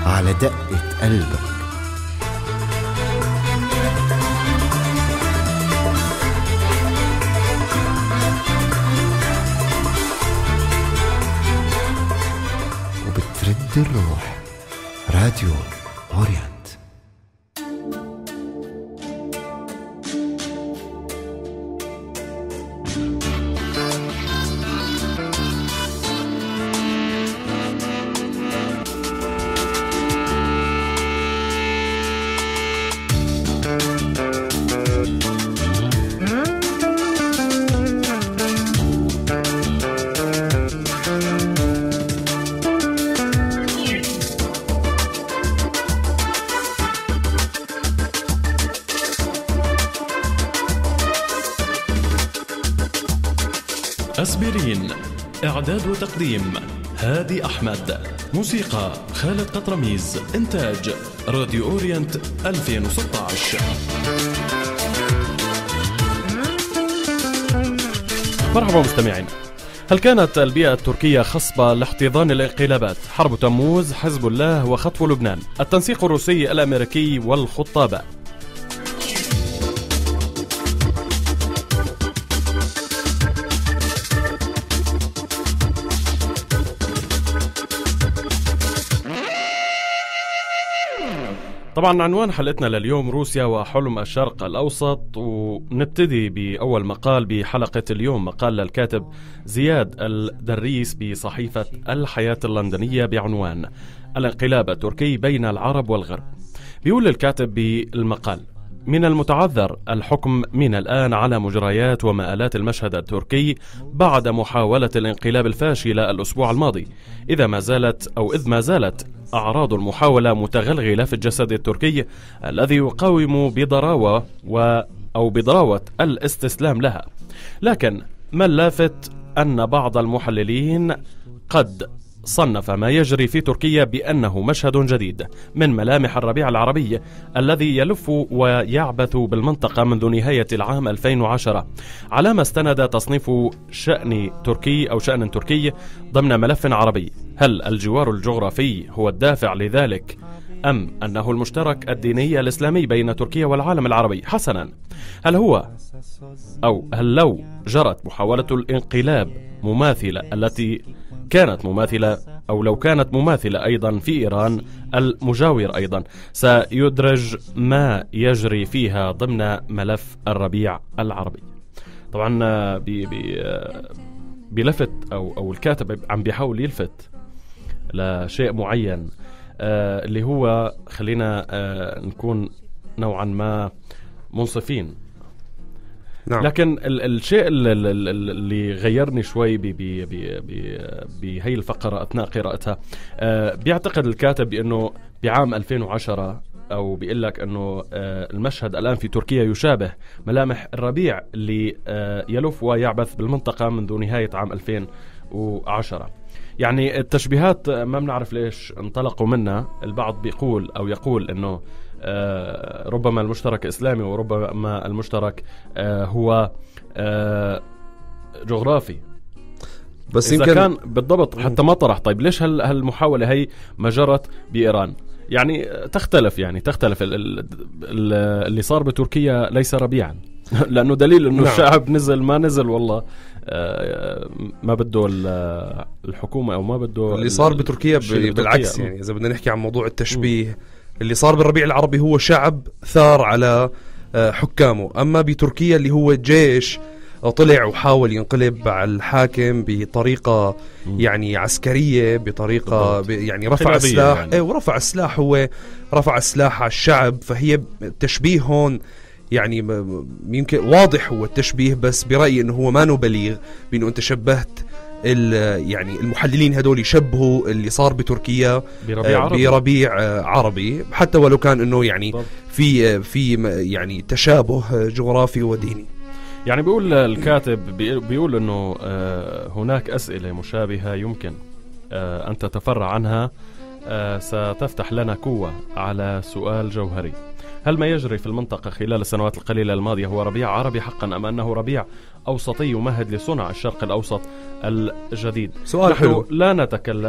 على دقة قلبك. وبترد الروح. راديو أورينت. أسبرين. إعداد وتقديم هادي أحمد. موسيقى خالد قطرميز. إنتاج راديو أورينت 2016. مرحبا مستمعين. هل كانت البيئة التركية خصبة لاحتضان الانقلابات؟ حرب تموز، حزب الله، وخطف لبنان، التنسيق الروسي الأمريكي والخطابة. طبعا عنوان حلقتنا لليوم روسيا وحلم الشرق الأوسط، ونبتدي بأول مقال بحلقة اليوم، مقال للكاتب زياد الدريس بصحيفة الحياة اللندنية بعنوان الانقلاب التركي بين العرب والغرب. بيقول الكاتب بالمقال: من المتعذر الحكم من الآن على مجريات ومآلات المشهد التركي بعد محاولة الانقلاب الفاشلة الأسبوع الماضي، إذ ما زالت أعراض المحاولة متغلغلة في الجسد التركي الذي يقاوم بضراوة الاستسلام لها. لكن ما اللافت أن بعض المحللين قد صنف ما يجري في تركيا بأنه مشهد جديد من ملامح الربيع العربي الذي يلف ويعبث بالمنطقة منذ نهاية العام 2010، على ما استند تصنيف شأن تركي ضمن ملف عربي. هل الجوار الجغرافي هو الدافع لذلك، أم أنه المشترك الديني الإسلامي بين تركيا والعالم العربي؟ حسنا، هل لو جرت محاولة الانقلاب لو كانت مماثلة أيضا في إيران المجاور أيضا، سيدرج ما يجري فيها ضمن ملف الربيع العربي. طبعا بلفت أو الكاتب عم بيحاول يلفت لشيء معين، اللي هو خلينا نكون نوعا ما منصفين. نعم. لكن الشيء اللي غيرني شوي بهي الفقرة أثناء قراءتها، بيعتقد الكاتب بأنه بعام 2010 أو بيقول لك أنه المشهد الآن في تركيا يشابه ملامح الربيع اللي يلف ويعبث بالمنطقة منذ نهاية عام 2010. يعني التشبيهات ما بنعرف ليش انطلقوا منها. البعض بيقول أو يقول أنه ربما المشترك إسلامي، وربما المشترك هو جغرافي. بس إذا كان بالضبط حتى ما طرح. طيب ليش هالمحاولة هي ما جرت بإيران؟ يعني تختلف اللي صار بتركيا ليس ربيعا لأنه دليل أنه الشعب ما نزل والله ما بده الحكومة أو ما بده اللي صار بتركيا. بالعكس، يعني إذا بدنا نحكي عن موضوع التشبيه، اللي صار بالربيع العربي هو شعب ثار على حكامه، أما بتركيا اللي هو جيش طلع وحاول ينقلب على الحاكم بطريقة يعني عسكرية، بطريقة يعني رفع السلاح يعني. ورفع السلاح، هو رفع السلاح على الشعب. فهي التشبيه هون يعني يمكن واضح هو التشبيه، بس برأيي انه هو ما بليغ، بانه انت شبهت يعني المحللين هدول يشبهوا اللي صار بتركيا بربيع عربي، حتى ولو كان انه يعني في يعني تشابه جغرافي وديني. يعني بيقول الكاتب بيقول انه هناك أسئلة مشابهة يمكن أن تتفرع عنها ستفتح لنا قوة على سؤال جوهري: هل ما يجري في المنطقة خلال السنوات القليلة الماضية هو ربيع عربي حقا، أم أنه ربيع أوسطي يمهد لصنع الشرق الأوسط الجديد؟ سؤال حلو. لا نتكلم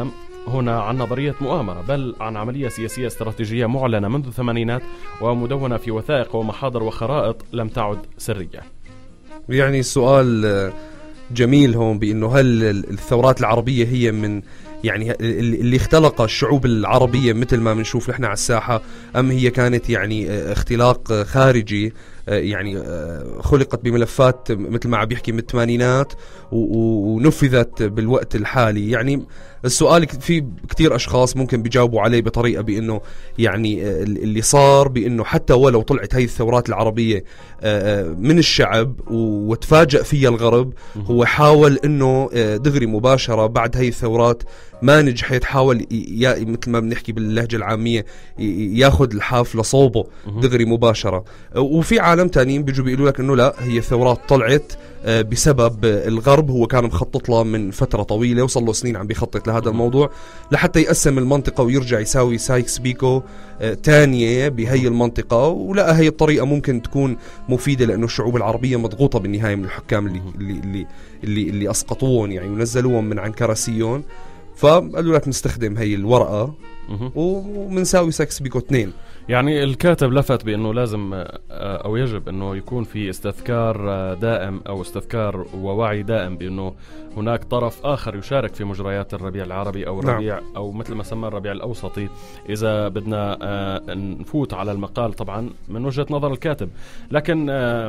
هنا عن نظرية مؤامرة، بل عن عملية سياسية استراتيجية معلنة منذ الثمانينات ومدونة في وثائق ومحاضر وخرائط لم تعد سرية. يعني السؤال جميل هون بأنه هل الثورات العربية هي من يعني اللي اختلق الشعوب العربية مثل ما بنشوف نحن على الساحة، أم هي كانت يعني اختلاق خارجي يعني خلقت بملفات مثل ما عم بيحكي من الثمانينات ونفذت بالوقت الحالي؟ يعني السؤال في كتير أشخاص ممكن بيجاوبوا عليه بطريقة بأنه يعني اللي صار بأنه حتى ولو طلعت هاي الثورات العربية من الشعب وتفاجأ فيها الغرب، هو حاول أنه دغري مباشرة بعد هاي الثورات ما نجحت، حاول مثل ما بنحكي باللهجة العامية ياخد الحاف لصوبه دغري مباشرة. وفي عالم تانيين بيجوا بيقولوا لك انه لا، هي الثورات طلعت بسبب الغرب، هو كان مخطط له من فترة طويلة وصل له سنين عم بيخطط لهذا الموضوع لحتى يقسم المنطقة ويرجع يساوي سايكس بيكو تانية بهي المنطقة. ولقى هي الطريقة ممكن تكون مفيدة لأنه الشعوب العربية مضغوطة بالنهاية من الحكام اللي أسقطوهم يعني ونزلوهم من عن كراسيهم، فقالوا لك نستخدم هي الورقة ومنساوي سايكس بيكو 2. يعني الكاتب لفت بأنه لازم أو يجب أنه يكون في استذكار دائم أو استذكار ووعي دائم بأنه هناك طرف آخر يشارك في مجريات الربيع العربي أو الربيع أو مثل ما سمى الربيع الأوسطي، إذا بدنا نفوت على المقال طبعا من وجهة نظر الكاتب. لكن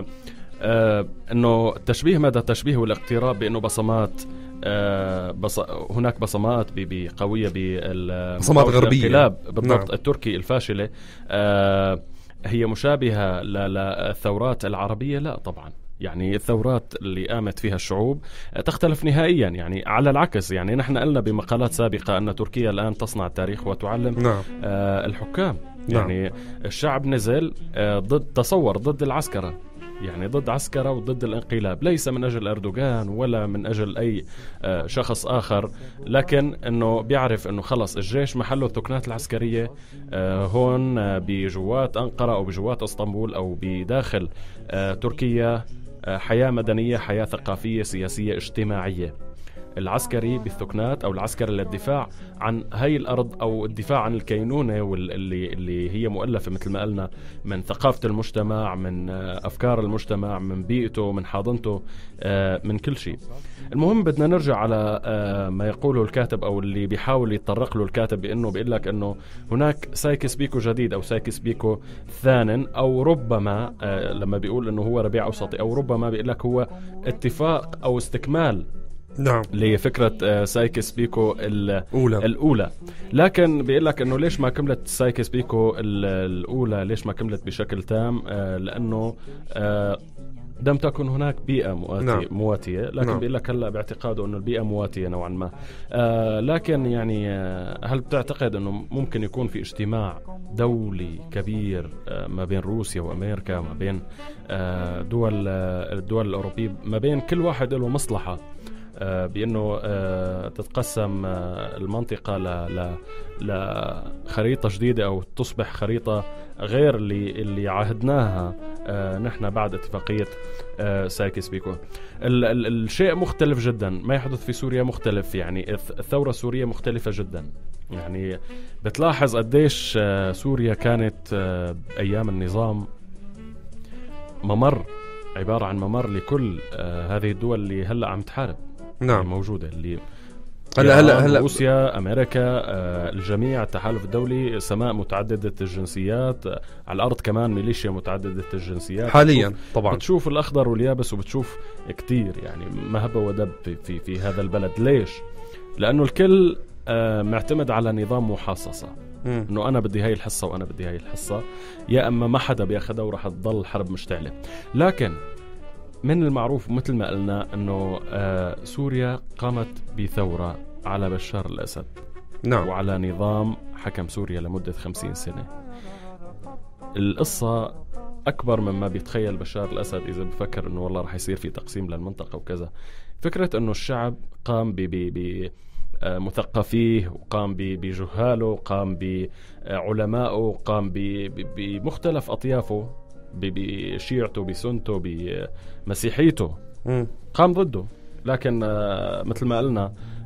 أنه التشبيه مدى التشبيه والاقتراب بأنه بصمات هناك بصمات قوية بصمات غربية بالضبط التركي الفاشلة هي مشابهة للثورات العربية. لا طبعا، يعني الثورات اللي قامت فيها الشعوب تختلف نهائيا. يعني على العكس، يعني نحن قلنا بمقالات سابقة أن تركيا الآن تصنع التاريخ وتعلم الحكام. يعني الشعب نزل ضد العسكرة، يعني ضد عسكرة وضد الانقلاب، ليس من أجل أردوغان ولا من أجل أي شخص آخر، لكن أنه بيعرف أنه خلص الجيش محله الثكنات العسكرية هون بجوات أنقرة أو بجوات اسطنبول أو بداخل تركيا، حياة مدنية، حياة ثقافية، سياسية، اجتماعية. العسكري بالثكنات أو العسكري للدفاع عن هاي الأرض أو الدفاع عن الكينونة اللي هي مؤلفة مثل ما قلنا من ثقافة المجتمع، من أفكار المجتمع، من بيئته، من حاضنته، من كل شيء. المهم بدنا نرجع على ما يقوله الكاتب أو اللي بيحاول يتطرق له الكاتب، بأنه بيقول لك أنه هناك سايكس بيكو جديد أو سايكس بيكو ثان، أو ربما لما بيقول أنه هو ربيع أوسطي أو ربما بيقول لك هو اتفاق أو استكمال لفكرة سايكس بيكو الأولى. لكن بيقول لك أنه ليش ما كملت سايكس بيكو الأولى، ليش ما كملت بشكل تام؟ لأنه لم تكن هناك بيئة مواتية. لكن بيقول لك هلا باعتقاده أنه البيئة مواتية نوعا ما. لكن يعني هل بتعتقد أنه ممكن يكون في اجتماع دولي كبير ما بين روسيا وأمريكا، ما بين الدول الأوروبية، ما بين كل واحد له مصلحة بأنه تتقسم المنطقة لخريطة جديدة أو تصبح خريطة غير اللي عهدناها نحن بعد اتفاقية سايكس بيكو؟ الشيء مختلف جدا، ما يحدث في سوريا مختلف. يعني الثورة السورية مختلفة جدا. يعني بتلاحظ قديش سوريا كانت أيام النظام ممر، عبارة عن ممر لكل هذه الدول اللي هلأ عم تحارب. موجودة اللي هلا روسيا، أمريكا، الجميع، التحالف الدولي، سماء متعددة الجنسيات، على الأرض كمان ميليشيا متعددة الجنسيات حاليا. طبعا بتشوف الأخضر واليابس وبتشوف كتير يعني مهبة ودب في هذا البلد. ليش؟ لأنه الكل معتمد على نظام محاصصة، إنه أنا بدي هاي الحصة وأنا بدي هاي الحصة، يا أما ما حدا بياخدها ورح تضل الحرب مشتعلة. لكن من المعروف مثل ما قلنا أنه سوريا قامت بثورة على بشار الأسد وعلى نظام حكم سوريا لمدة 50 سنة. القصة أكبر مما بيتخيل بشار الأسد إذا بفكر أنه والله رح يصير في تقسيم للمنطقة وكذا. فكرة أنه الشعب قام بمثقفيه، وقام بجهاله، وقام بعلمائه، قام بمختلف أطيافه، بشيعته، بسنته، بمسيحيته، قام ضده. لكن مثل ما قلنا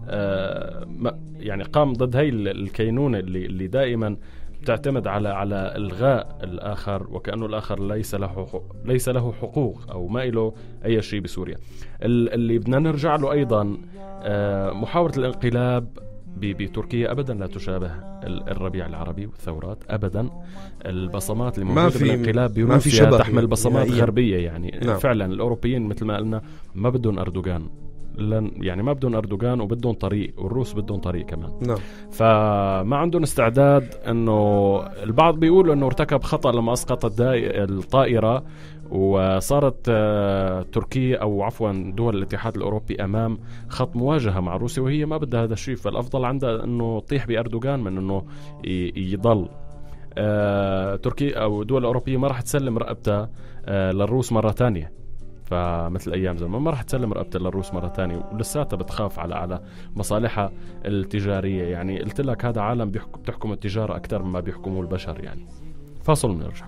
يعني قام ضد هاي الكينونة اللي دائما تعتمد على إلغاء الآخر، وكأنه الآخر ليس له حقوق أو ما له أي شيء بسوريا. اللي بدنا نرجع له أيضا محاولة الانقلاب بتركيا أبدا لا تشابه الربيع العربي والثورات أبدا. البصمات اللي موجودة بالانقلاب بروسيا تحمل بصمات غربية يعني. نعم. فعلا الأوروبيين مثل ما قلنا ما بدهم أردوغان، يعني ما بدهم أردوغان وبدهم طريق، والروس بدهم طريق كمان. نعم. فما عندهم استعداد. انه البعض بيقولوا انه ارتكب خطأ لما اسقط الطائرة، وصارت تركيا او عفوا دول الاتحاد الاوروبي امام خط مواجهة مع روسيا، وهي ما بدها هذا الشيء. فالافضل عندها انه تطيح باردوغان من انه يضل. تركيا او الدول الاوروبية ما راح تسلم رقبتها للروس مرة تانية. فمثل أيام زمان ما راح تسلم رقبتها للروس مرة تانية، ولساتها بتخاف على مصالحها التجارية. يعني قلت لك هذا عالم بتحكم التجارة أكثر مما بيحكموا البشر يعني. فاصل ونرجع.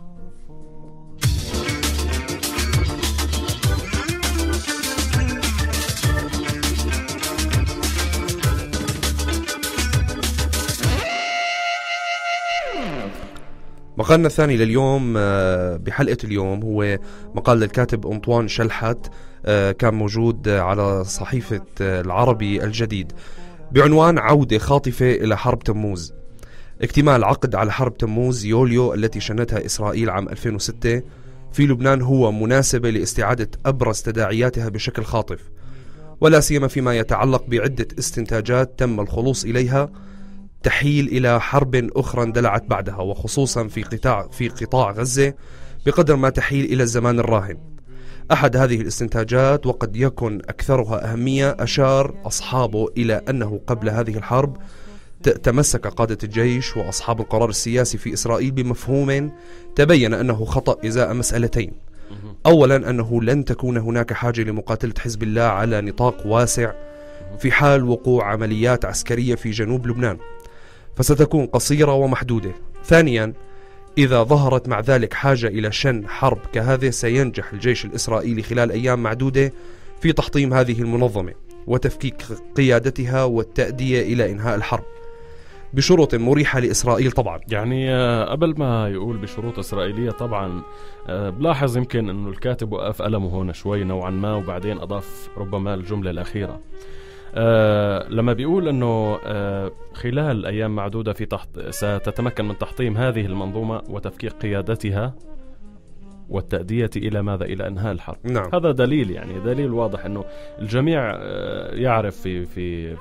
مقالنا الثاني لليوم بحلقة اليوم هو مقال للكاتب أنطوان شلحت، كان موجود على صحيفة العربي الجديد بعنوان عودة خاطفة إلى حرب تموز. اكتمال عقد على حرب تموز يوليو التي شنتها إسرائيل عام 2006 في لبنان هو مناسبة لاستعادة أبرز تداعياتها بشكل خاطف، ولا سيما فيما يتعلق بعدة استنتاجات تم الخلوص إليها تحيل إلى حرب أخرى اندلعت بعدها، وخصوصا في قطاع غزة بقدر ما تحيل إلى الزمان الراهن. أحد هذه الاستنتاجات وقد يكن أكثرها أهمية أشار أصحابه إلى أنه قبل هذه الحرب تمسك قادة الجيش وأصحاب القرار السياسي في إسرائيل بمفهوم تبين أنه خطأ إزاء مسألتين. أولا أنه لن تكون هناك حاجة لمقاتلة حزب الله على نطاق واسع في حال وقوع عمليات عسكرية في جنوب لبنان، فستكون قصيرة ومحدودة. ثانيا إذا ظهرت مع ذلك حاجة إلى شن حرب كهذه سينجح الجيش الإسرائيلي خلال أيام معدودة في تحطيم هذه المنظمة وتفكيك قيادتها والتأدية إلى إنهاء الحرب بشروط مريحة لإسرائيل طبعا. يعني قبل ما يقول بشروط إسرائيلية طبعا بلاحظ يمكن أنه الكاتب وقف قلمه هون شوي نوعا ما، وبعدين أضاف ربما الجملة الأخيرة لما بيقول أنه خلال أيام معدودة ستتمكن من تحطيم هذه المنظومة وتفكيك قيادتها والتأدية إلى ماذا؟ إلى إنهاء الحرب. نعم. هذا دليل، يعني دليل واضح أنه الجميع يعرف في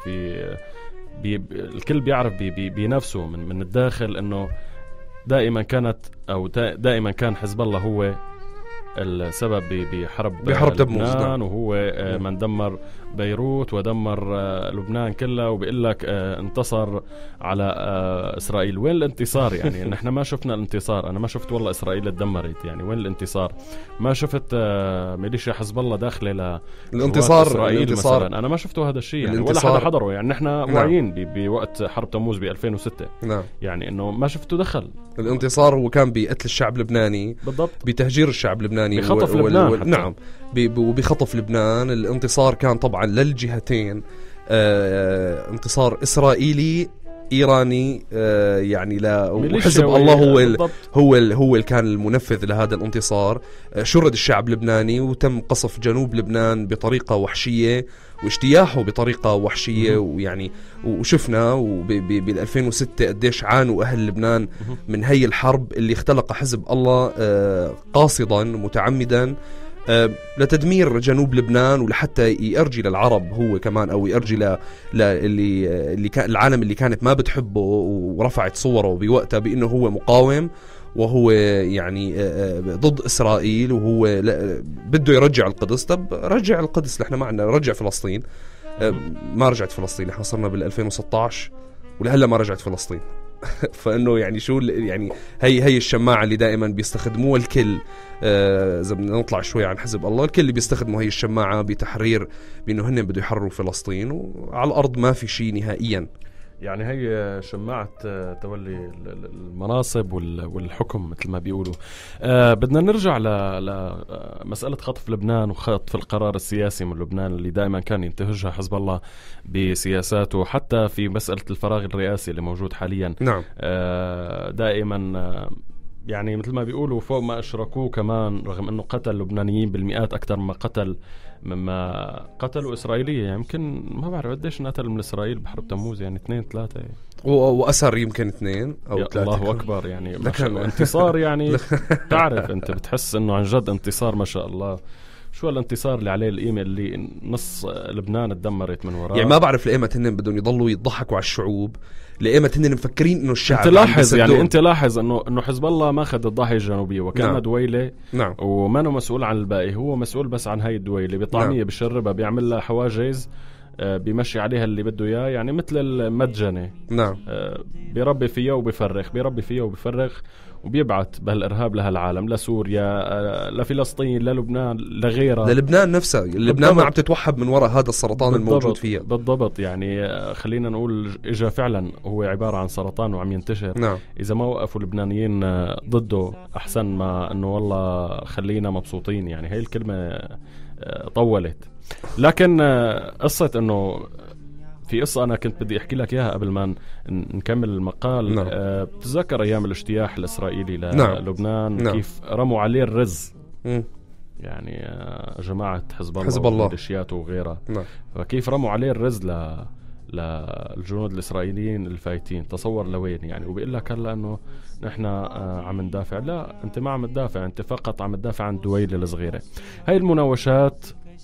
الكل بيعرف بنفسه من الداخل أنه دائما كان حزب الله هو السبب بحرب لبنان، وهو من دمر بيروت ودمر لبنان كلها، وبيقول لك انتصر على إسرائيل. وين الانتصار؟ يعني نحن ما شفنا الانتصار. أنا ما شفت والله إسرائيل اتدمرت، يعني وين الانتصار؟ ما شفت ميليشيا حزب الله داخله الانتصار مثلا. أنا ما شفته هذا الشيء يعني، ولا حدا حضره. يعني نحن واعيين بوقت حرب تموز ب 2006. نعم. يعني إنه ما شفته دخل. الانتصار هو كان بقتل الشعب اللبناني بالضبط، بتهجير الشعب اللبناني، بخطف لبنان نعم، وبخطف لبنان. الانتصار كان طبعا للجهتين، انتصار إسرائيلي إيراني، يعني وحزب الله هو اللي كان المنفذ لهذا الانتصار. شرد الشعب اللبناني وتم قصف جنوب لبنان بطريقة وحشية واجتياحه بطريقة وحشية. ويعني وشفنا بال 2006 قديش عانوا أهل لبنان من هي الحرب اللي اختلق حزب الله قاصدا متعمدا لتدمير جنوب لبنان، ولحتى يأرجي للعرب هو كمان، أو يأرجي اللي كان العالم اللي كانت ما بتحبه ورفعت صوره بوقتها بأنه هو مقاوم وهو يعني ضد إسرائيل، وهو بده يرجع القدس. طب رجع القدس، نحن معنا رجع فلسطين. ما رجعت فلسطين، نحن صرنا بال 2016 ولهلا ما رجعت فلسطين. فانه يعني شو يعني هي الشماعه اللي دائما بيستخدموها الكل. اذا بدنا نطلع شوي عن حزب الله، الكل اللي بيستخدموا هي الشماعه بتحرير بانه هن بده يحرروا فلسطين، وعلى الارض ما في شيء نهائيا. يعني هي شماعة تولي المناصب والحكم مثل ما بيقولوا. بدنا نرجع لمسألة خطف لبنان وخطف القرار السياسي من لبنان اللي دائما كان ينتهجها حزب الله بسياساته، حتى في مسألة الفراغ الرئاسي اللي موجود حاليا. نعم. دائما يعني مثل ما بيقولوا فوق ما أشركوه كمان، رغم أنه قتل لبنانيين بالمئات أكثر مما قتلوا إسرائيلية. يمكن ما بعرف قديش قتل من إسرائيل بحرب تموز، يعني 2-3 يعني. وأسر يمكن 2 أو 3. الله أكبر، يعني ما شاء الله انتصار يعني. تعرف أنت بتحس أنه عن جد انتصار ما شاء الله. شو الانتصار اللي عليه القيمة اللي نص لبنان اتدمرت من وراه. يعني ما بعرف لقيمة هن بدهم يضلوا يضحكوا على الشعوب، لقيمة هن مفكرين انه الشعب. انت لاحظ انه حزب الله ماخذ الضاحية الجنوبية وكأنها نعم. دويلة. نعم. وما انه مسؤول عن الباقي، هو مسؤول بس عن هاي الدويلة. بطعمية نعم. بشربها، بيعمل لها حواجز، بيمشي عليها اللي بده اياه، يعني مثل المدجنة. نعم. بيربي فيها وبيفرغ وبيبعت بهالإرهاب لهالعالم، لسوريا، لفلسطين، للبنان، لغيرها، للبنان نفسها. لبنان ما عم تتوحد من وراء هذا السرطان الموجود فيها. بالضبط. يعني خلينا نقول إجا فعلا هو عبارة عن سرطان وعم ينتشر. نعم. إذا ما وقفوا اللبنانيين ضده أحسن ما أنه والله خلينا مبسوطين. يعني هاي الكلمة طولت. لكن قصة أنه في قصة أنا كنت بدي أحكي لك إياها قبل ما نكمل المقال. نعم. بتتذكر أيام الاجتياح الإسرائيلي للبنان. نعم. كيف رموا عليه الرز. يعني جماعة حزب الله وميليشياته وغيرها. نعم. فكيف رموا عليه الرز للجنود الإسرائيليين الفايتين. تصور لوين يعني. وبيقول لك هلا أنه نحن عم ندافع. لا، أنت ما عم تدافع، أنت فقط عم تدافع عن الدويلة الصغيرة. هاي المناوشات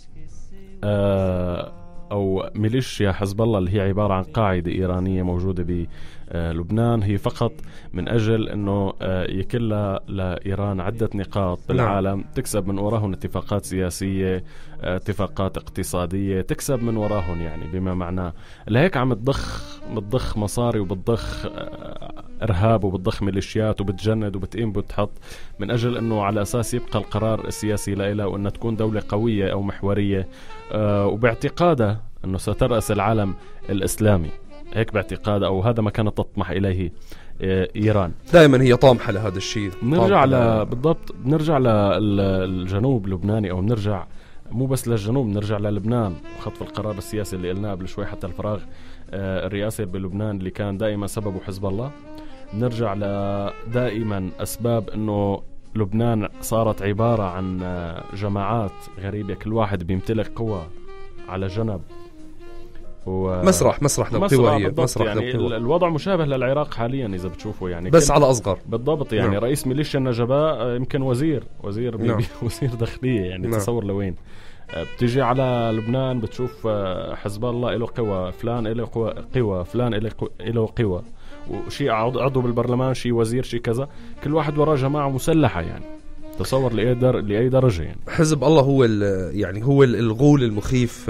أو ميليشيا حزب الله اللي هي عبارة عن قاعدة إيرانية موجودة بلبنان، هي فقط من أجل أنه يكل لإيران عدة نقاط بالعالم. تكسب من وراهم اتفاقات سياسية، اتفاقات اقتصادية، تكسب من وراهم يعني. بما معناه لهيك عم بتضخ مصاري وبتضخ إرهاب وبتضخ ميليشيات وبتجند وبتقيم وبتحط من أجل أنه على أساس يبقى القرار السياسي لها وأنها تكون دولة قوية أو محورية. وباعتقادها أنه سترأس العالم الإسلامي. هيك باعتقاد، أو هذا ما كانت تطمح إليه إيران. دائما هي طامحة لهذا الشيء. بالضبط بنرجع للجنوب اللبناني، أو بنرجع مو بس للجنوب، بنرجع للبنان وخطف القرار السياسي اللي قلناه قبل شوي، حتى الفراغ الرئاسي بلبنان اللي كان دائما سببه حزب الله. نرجع دائما أسباب أنه لبنان صارت عبارة عن جماعات غريبة، كل واحد بيمتلك قوة على جنب مسرح للقوى. هي مسرح يعني الوضع مشابه للعراق حاليا إذا بتشوفوا يعني، بس على أصغر. بالضبط يعني. نعم. رئيس ميليشيا النجباء يمكن وزير نعم. وزير داخلية يعني. نعم. تصور لوين. بتيجي على لبنان بتشوف حزب الله له قوة، فلان له قوة، فلان له قوة، وشيء عضو بالبرلمان، شيء وزير، شيء كذا. كل واحد وراه جماعة مسلحة يعني. تصور لأي درجة يعني. حزب الله هو الغول المخيف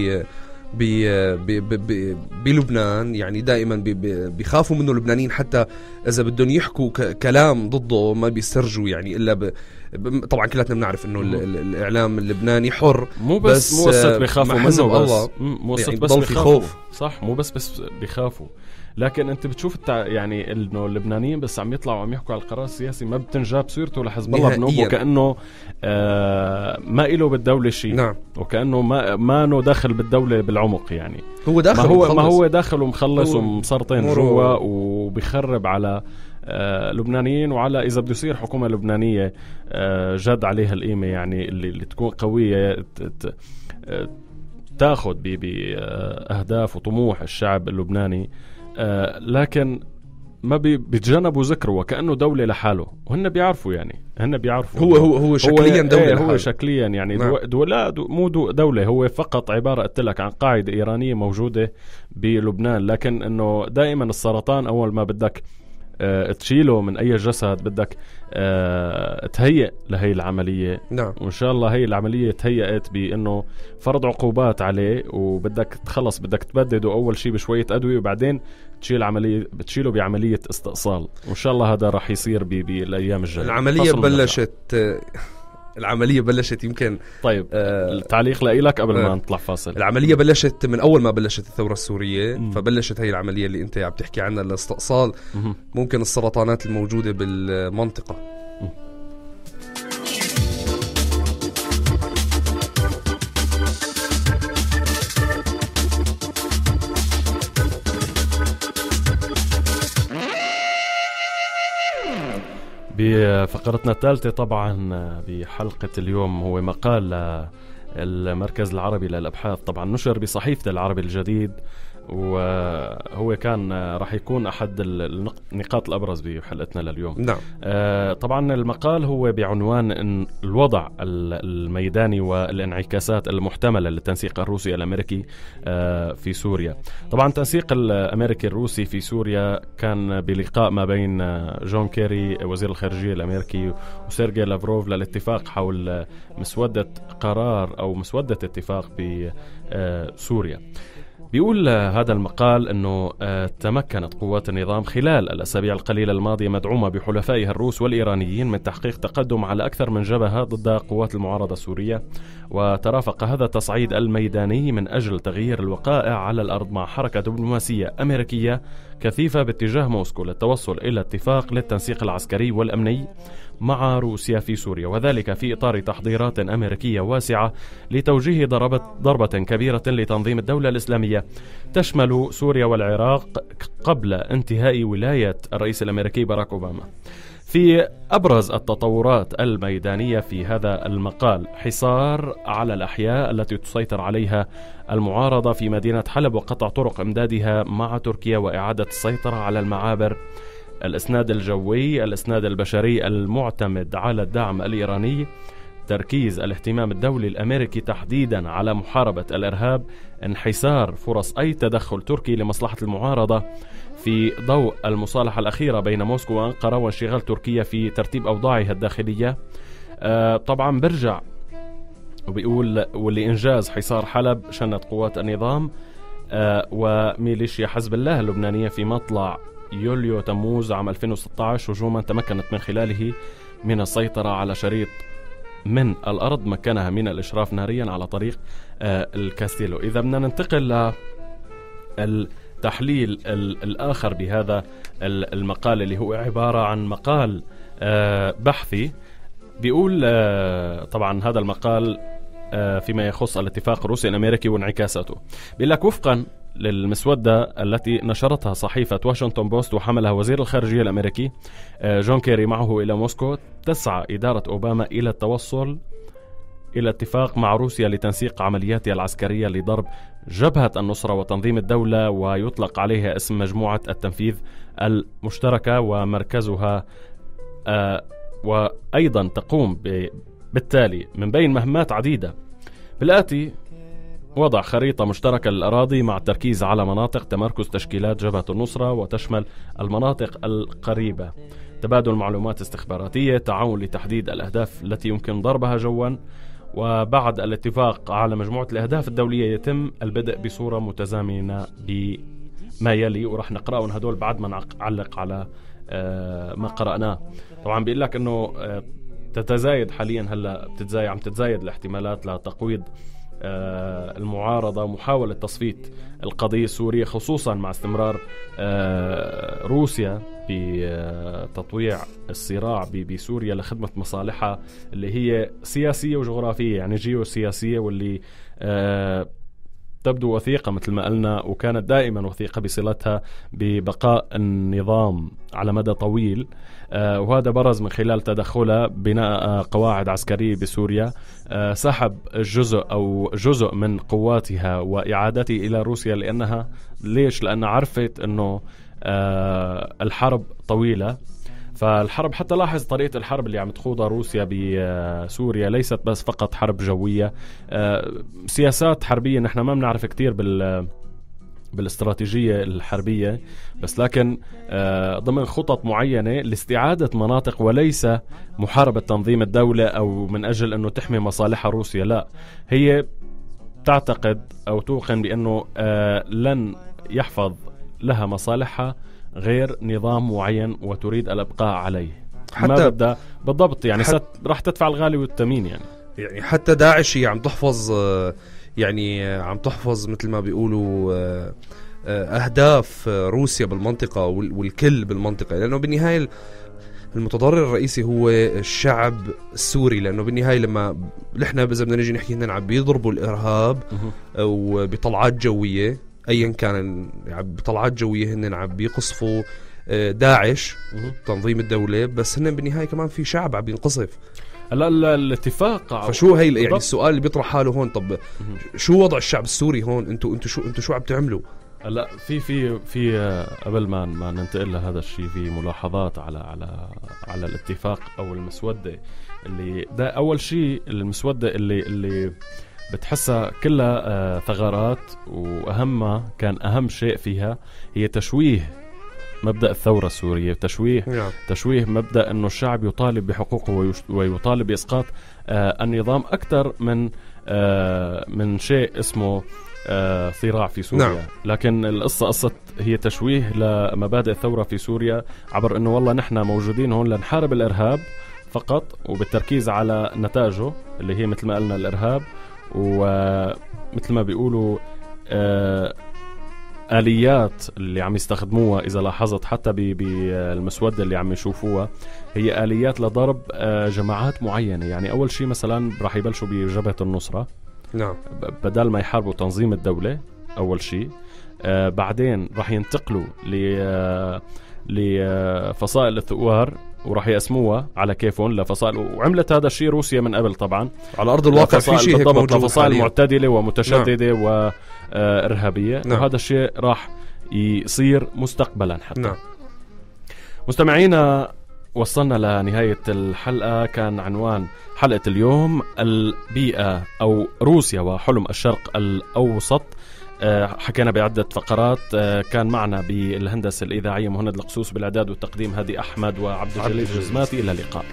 بلبنان. يعني دائما بيخافوا منه اللبنانيين، حتى إذا بدهم يحكوا كلام ضده ما بيسترجوا يعني إلا طبعا كلاتنا بنعرف إنه الإعلام اللبناني حر. مو بس بيخافوا منه، الله مو يعني بس في خوف. صح، مو بس بيخافوا. لكن انت بتشوف يعني انه اللبنانيين بس عم يطلعوا وعم يحكوا على القرار السياسي ما بتنجاب سيرته لحزب الله بنوب، وكأنه ما له بالدولة شيء. نعم. وكأنه ما انه داخل بالدولة بالعمق يعني. هو داخل ما هو داخل ومخلص ومسرطن جوا وبيخرب على لبنانيين، وعلى إذا بده يصير حكومة لبنانية جد عليها القيمة يعني اللي تكون قوية تاخد بأهداف وطموح الشعب اللبناني. لكن ما بيتجنبوا ذكره وكأنه دولة لحاله، وهن بيعرفوا يعني. هو شكليا دولة لحاله. هو شكليا يعني. نعم. مو دولة، هو فقط عبارة قلت لك عن قاعدة إيرانية موجودة بلبنان. لكن إنه دائما السرطان أول ما بدك تشيله من أي جسد بدك تهيئ لهي العملية. نعم. وإن شاء الله هي العملية تهيئت بأنه فرض عقوبات عليه، وبدك تخلص بدك تبدده أول شيء بشوية أدوية، وبعدين بتشيله بعملية استئصال. وإن شاء الله هذا راح يصير بالأيام الجاية. العملية بلشت العملية بلشت يمكن. طيب التعليق لإلك قبل ما نطلع فاصل. العملية بلشت من أول ما بلشت الثورة السورية. فبلشت هاي العملية اللي أنت عم تحكي عنها لاستئصال ممكن السرطانات الموجودة بالمنطقة. بفقرتنا الثالثة طبعا بحلقة اليوم هو مقال المركز العربي للأبحاث، طبعا نشر بصحيفة العربي الجديد، وهو كان راح يكون أحد النقاط الأبرز بحلقتنا لليوم. نعم. طبعا المقال هو بعنوان إن الوضع الميداني والانعكاسات المحتملة للتنسيق الروسي الأمريكي في سوريا. طبعا التنسيق الأمريكي الروسي في سوريا كان بلقاء ما بين جون كيري وزير الخارجية الأمريكي وسيرجي لافروف للاتفاق حول مسودة قرار أو مسودة اتفاق بسوريا. بيقول هذا المقال أنه تمكنت قوات النظام خلال الأسابيع القليلة الماضية مدعومة بحلفائها الروس والإيرانيين من تحقيق تقدم على أكثر من جبهة ضد قوات المعارضة السورية، وترافق هذا التصعيد الميداني من أجل تغيير الوقائع على الأرض مع حركة دبلوماسية أمريكية كثيفة باتجاه موسكو للتوصل إلى اتفاق للتنسيق العسكري والأمني مع روسيا في سوريا، وذلك في إطار تحضيرات أمريكية واسعة لتوجيه ضربة كبيرة لتنظيم الدولة الإسلامية تشمل سوريا والعراق قبل انتهاء ولاية الرئيس الأمريكي باراك أوباما. في أبرز التطورات الميدانية في هذا المقال حصار على الأحياء التي تسيطر عليها المعارضة في مدينة حلب وقطع طرق إمدادها مع تركيا وإعادة السيطرة على المعابر، الإسناد الجوي، الإسناد البشري المعتمد على الدعم الإيراني، تركيز الاهتمام الدولي الأمريكي تحديدا على محاربة الإرهاب، انحسار فرص أي تدخل تركي لمصلحة المعارضة في ضوء المصالحة الأخيرة بين موسكو وأنقرة وانشغال تركيا في ترتيب أوضاعها الداخلية. طبعا برجع وبيقول ولإنجاز حصار حلب شنت قوات النظام وميليشيا حزب الله اللبنانية في مطلع يوليو تموز عام 2016 هجوما تمكنت من خلاله من السيطرة على شريط من الأرض مكنها من الإشراف ناريا على طريق الكاستيلو. إذا بدنا ننتقل للتحليل الآخر بهذا المقال اللي هو عبارة عن مقال بحثي، بيقول طبعا هذا المقال فيما يخص الاتفاق الروسي الأمريكي وانعكاساته. بيقول لك وفقا للمسودة التي نشرتها صحيفة واشنطن بوست وحملها وزير الخارجية الأمريكي جون كيري معه إلى موسكو، تسعى إدارة أوباما إلى التوصل إلى اتفاق مع روسيا لتنسيق عملياتها العسكرية لضرب جبهة النصرة وتنظيم الدولة، ويطلق عليها اسم مجموعة التنفيذ المشتركة، ومركزها وأيضا تقوم بالتالي من بين مهمات عديدة بالآتي: وضع خريطة مشتركة للأراضي مع التركيز على مناطق تمركز تشكيلات جبهة النصرة وتشمل المناطق القريبة، تبادل معلومات استخباراتية، تعاون لتحديد الأهداف التي يمكن ضربها جوا، وبعد الاتفاق على مجموعة الأهداف الدولية يتم البدء بصورة متزامنة بما يلي، ورح نقرأهم هدول بعد ما نعلق على ما قرأناه. طبعا بيقول لك أنه تتزايد حاليا هلا عم تتزايد الاحتمالات لتقويض المعارضة ومحاولة تصفية القضية السورية، خصوصا مع استمرار روسيا بتطويع الصراع بسوريا لخدمة مصالحها اللي هي سياسية وجغرافية، يعني جيوسياسية، واللي تبدو وثيقة مثل ما قلنا، وكانت دائما وثيقة بصلتها ببقاء النظام على مدى طويل، وهذا برز من خلال تدخلها بناء قواعد عسكرية بسوريا، سحب جزء من قواتها وإعادته إلى روسيا. لأنها عرفت أنه الحرب طويلة، فالحرب حتى لاحظ طريقة الحرب اللي عم تخوضها روسيا بسوريا ليست بس فقط حرب جوية، سياسات حربية نحن ما بنعرف كتير بالاستراتيجية الحربية، بس لكن ضمن خطط معينة لاستعادة مناطق، وليس محاربة تنظيم الدولة أو من أجل أنه تحمي مصالح روسيا. لا، هي تعتقد أو توقن بأنه لن يحفظ لها مصالحها غير نظام معين وتريد الابقاء عليه. ما بدها بالضبط يعني راح تدفع الغالي والثمين يعني حتى داعش هي عم تحفظ يعني عم تحفظ مثل ما بيقولوا أهداف روسيا بالمنطقة والكل بالمنطقة، لأنه بالنهاية المتضرر الرئيسي هو الشعب السوري. لأنه بالنهاية لما نحن إذا بدنا نيجي نحكي هن عم بيضربوا الإرهاب وبطلعات جوية أيا كان، بطلعات جوية هن عم بيقصفوا داعش تنظيم الدولة، بس هن بالنهاية كمان في شعب عم ينقصف. الاتفاق. فشو هي يعني السؤال اللي بيطرح حاله هون، طب شو وضع الشعب السوري هون؟ انتوا شو عم تعملوا؟ لا في قبل ما ننتقل لهذا الشيء، في ملاحظات على الاتفاق او المسودة اللي ده. اول شيء المسودة اللي بتحسها كلها ثغرات، واهمها كان اهم شيء فيها هي تشويه مبدأ الثورة السورية، تشويه مبدأ أنه الشعب يطالب بحقوقه ويطالب بإسقاط النظام أكثر من شيء اسمه صراع في سوريا. نعم. لكن القصة هي تشويه لمبادئ الثورة في سوريا عبر أنه والله نحن موجودين هون لنحارب الإرهاب فقط، وبالتركيز على نتاجه اللي هي مثل ما قلنا الإرهاب، ومثل ما بيقولوا آليات اللي عم يستخدموها. إذا لاحظت حتى بالمسودة اللي عم يشوفوها هي آليات لضرب جماعات معينة. يعني أول شيء مثلا راح يبلشوا بجبهة النصرة، نعم، بدل ما يحاربوا تنظيم الدولة أول شيء. بعدين راح ينتقلوا لفصائل الثوار وراح يقسموها على كيفهم لفصائل، وعملت هذا الشيء روسيا من قبل طبعا على أرض الواقع. في شيء هيك موجود، لفصائل معتدلة ومتشددة وإرهابية. نعم. وهذا الشيء راح يصير مستقبلا حتى. نعم. مستمعينا، وصلنا لنهاية الحلقة. كان عنوان حلقة اليوم البيئة أو روسيا وحلم الشرق الأوسط. حكينا بعدة فقرات. كان معنا بالهندسة الإذاعية مهند القصوص، بالإعداد والتقديم هادي أحمد وعبد الجليل جزماتي. إلى اللقاء.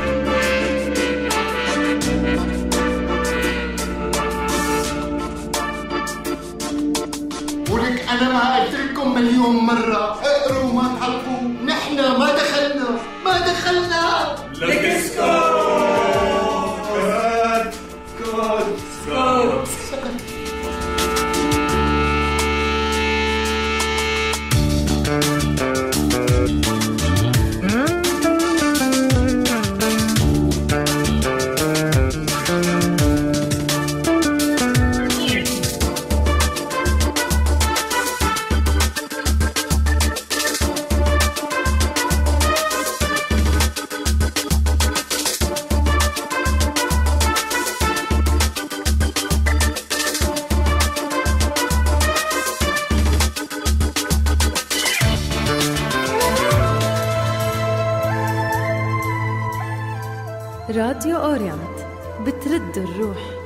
ولك أنا ما قلت لكم مليون مرة اقروا ما تحلقوا، نحن ما دخلنا لك اسكت. راديو أورينت بترد الروح.